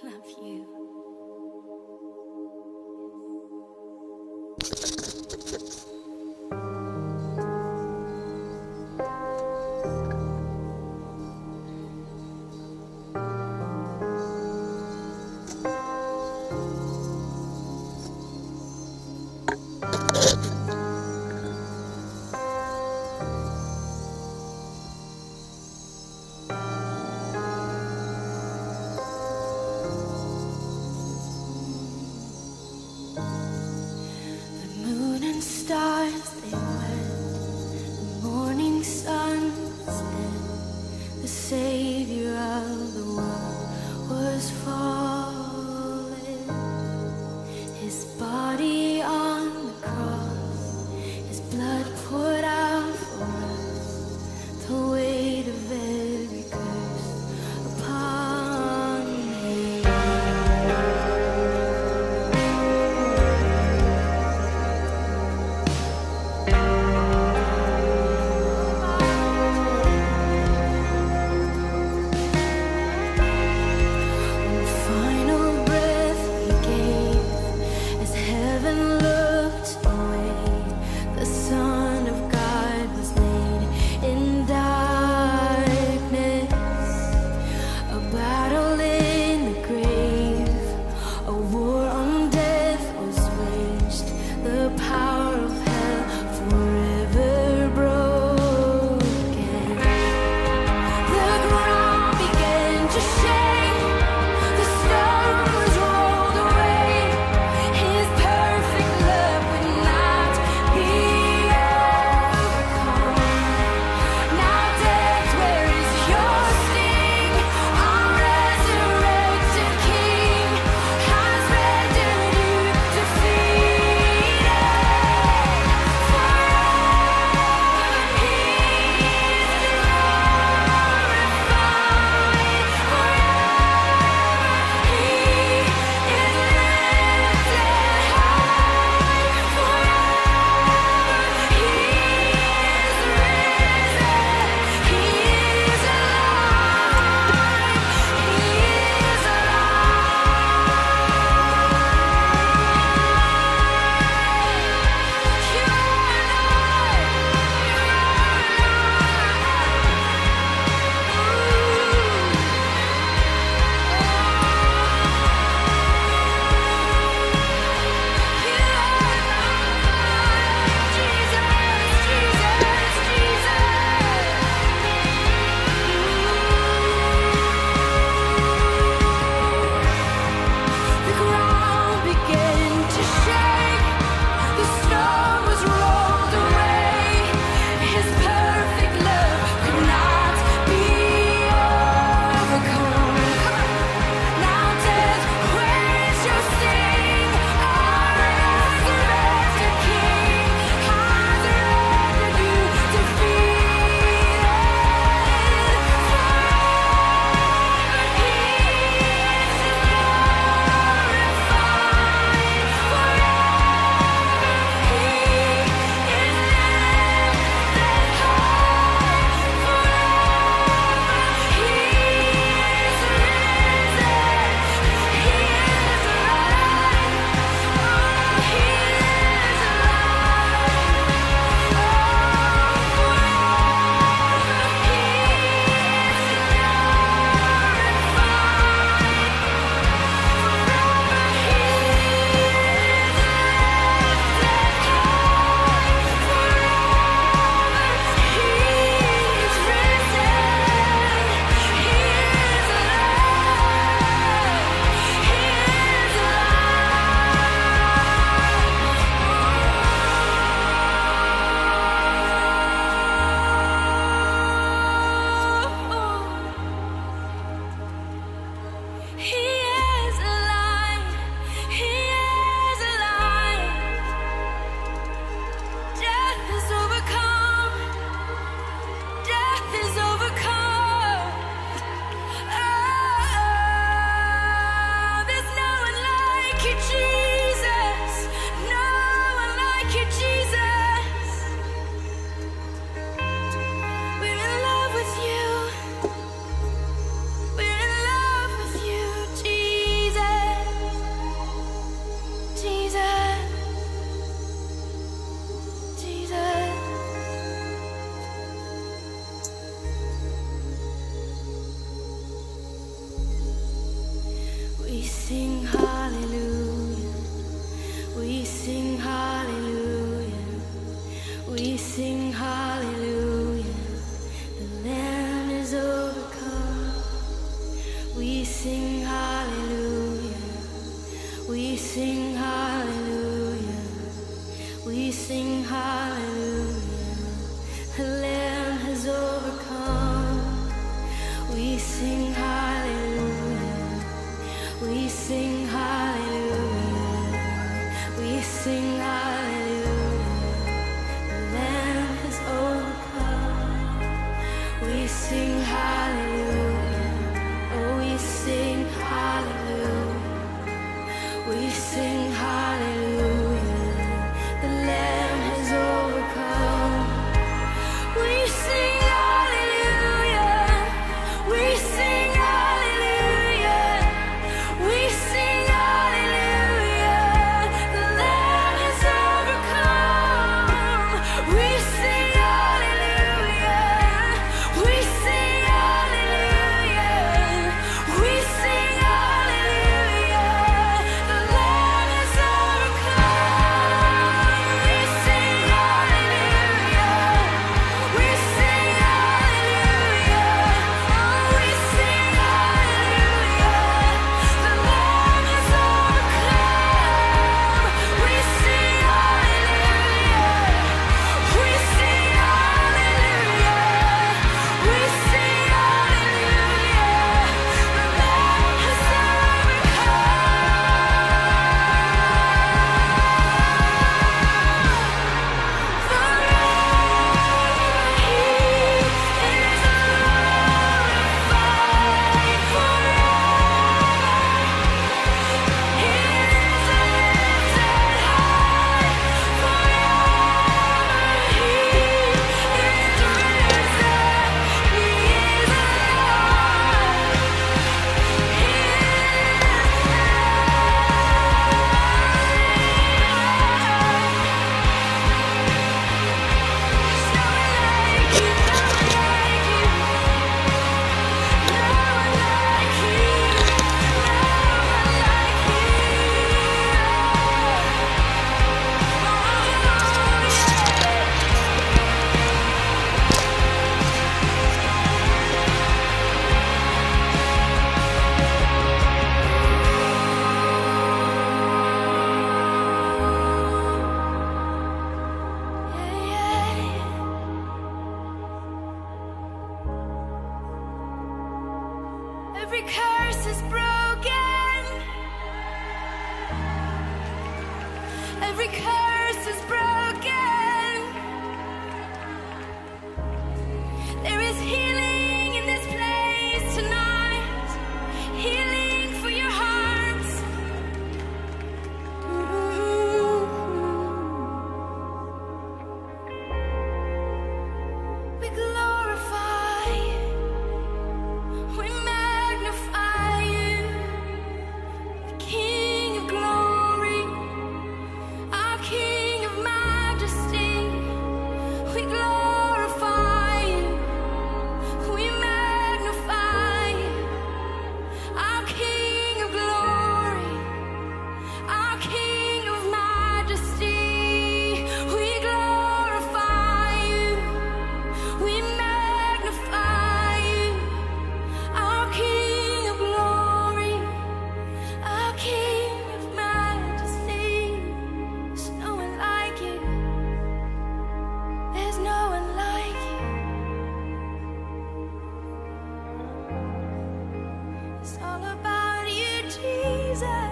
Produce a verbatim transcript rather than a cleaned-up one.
love you. Stars, they went, the morning sun set, the savior of the world was falling, his body on the cross, his blood poured out for us, the weight of every curse upon him. sing hallelujah. We sing hallelujah. We sing hallelujah. The Lamb is overcome. We sing hallelujah. We sing hallelujah. We sing hallelujah. The Lamb has overcome. We sing hallelujah. We sing hallelujah. We sing hallelujah. The Lamb has overcome. We sing hallelujah. Oh, we sing hallelujah. We sing hallelujah. The Lamb has overcome. We sing hallelujah. We sing hallelujah. We sing hallelujah. The Lamb has overcome. We sing hallelujah. We sing hallelujah. We sing hallelujah. The Lamb has overcome. We sing hallelujah. We sing hallelujah. Oh, we sing hallelujah. The Lamb has overcome. We sing hallelujah. We sing hallelujah. We sing hallelujah. The Lamb has Every curse is broken. Every curse is broken. There is healing in this place tonight. Healing for your hearts. We glorify you. We magnify you, the King of glory, our King of majesty. We glorify you, we magnify you, our King of glory, our King of majesty. We glorify you, we magnify you. Our King of glory, our King of majesty. There's no one like you. There's no one like you. It's all about you, Jesus.